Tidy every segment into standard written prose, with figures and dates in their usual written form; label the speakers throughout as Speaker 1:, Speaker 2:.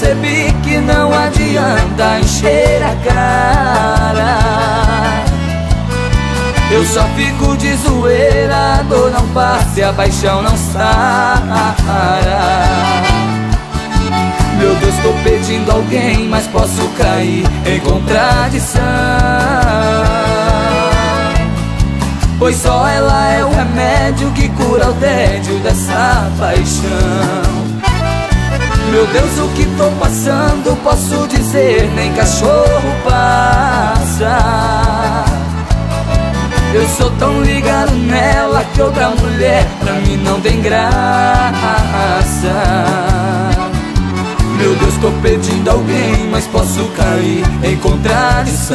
Speaker 1: percebi que não adianta encher a cara. Eu só fico de zoeira, a dor não passa e a paixão não sara. Meu Deus, tô pedindo alguém, mas posso cair em contradição, pois só ela é o remédio que cura o tédio dessa paixão. Meu Deus, o que tô passando, posso dizer, nem cachorro passa. Eu sou tão ligado nela que outra mulher pra mim não tem graça. Meu Deus, tô pedindo alguém, mas posso cair em contradição,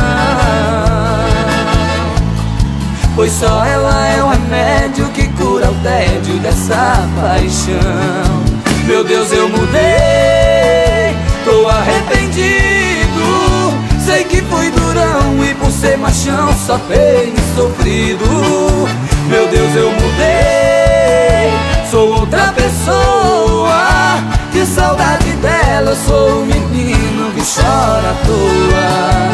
Speaker 1: pois só ela é o remédio que cura o tédio dessa paixão. Meu Deus, eu mudei, tô arrependido. Sei que fui durão e por ser machão só tenho sofrido. Meu Deus, eu mudei, sou outra pessoa. De saudade dela eu sou um menino que chora à toa.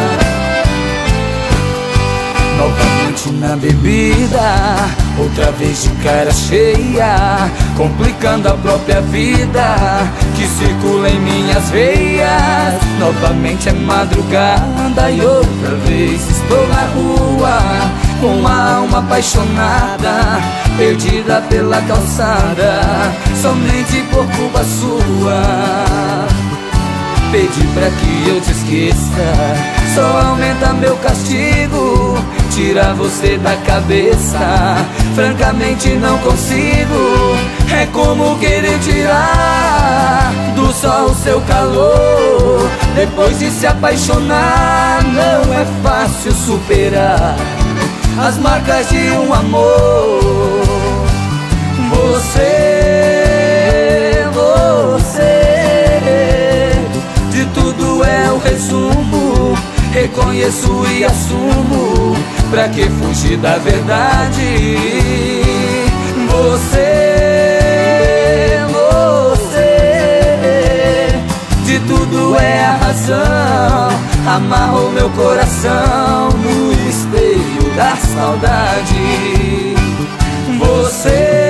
Speaker 1: Novamente na bebida, outra vez de cara cheia, complicando a própria vida que circula em minhas veias. Novamente é madrugada e outra vez estou na rua, com a alma apaixonada, perdida pela calçada, somente por culpa sua. Pedi pra que eu te esqueça, só aumenta meu castigo, tira você da cabeça, francamente não consigo. É como querer tirar do sol o seu calor. Depois de se apaixonar, não é fácil superar as marcas de um amor. Você, de tudo é o resumo. Reconheço e assumo, pra que fugir da verdade? Você, de tudo é a razão. Amarrou meu coração no espelho da saudade. Você,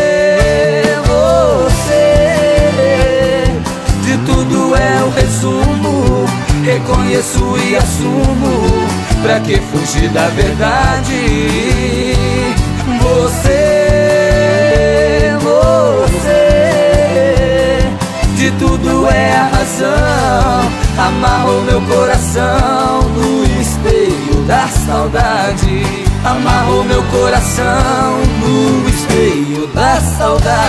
Speaker 1: de tudo é o resumo. Reconheço e assumo, pra que fugir da verdade? Você, de tudo é a razão. Amarrou meu coração no espelho da saudade. Amarrou meu coração no espelho da saudade.